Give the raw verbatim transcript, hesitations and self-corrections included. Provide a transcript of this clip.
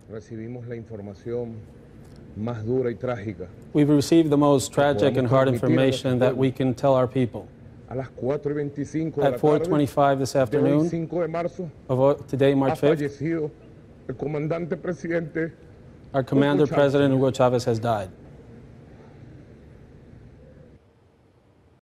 recibimos la información más dura y trágica. We've received the most tragic podamos and hard transmitir a information nuestro that we can tell our people. A las cuatro y veinticinco de At la four tarde twenty-five this de hoy, afternoon, cinco de marzo, of uh, today, ha March fifth, fallecido el comandante presidente our commander, Hugo Chávez. President Hugo Chavez, has died.